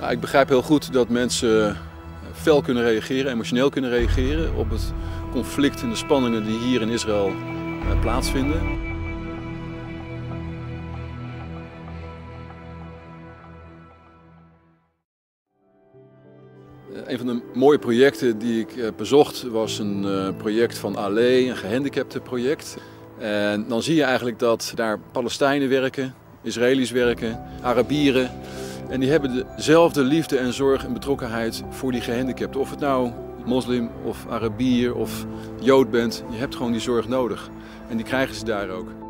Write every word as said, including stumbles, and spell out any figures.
Nou, ik begrijp heel goed dat mensen fel kunnen reageren, emotioneel kunnen reageren op het conflict en de spanningen die hier in Israël uh, plaatsvinden. Uh, een van de mooie projecten die ik uh, bezocht was een uh, project van Ale, een gehandicaptenproject. En dan zie je eigenlijk dat daar Palestijnen werken, Israëli's werken, Arabieren. En die hebben dezelfde liefde en zorg en betrokkenheid voor die gehandicapten. Of het nou moslim of Arabier of Jood bent, je hebt gewoon die zorg nodig. En die krijgen ze daar ook.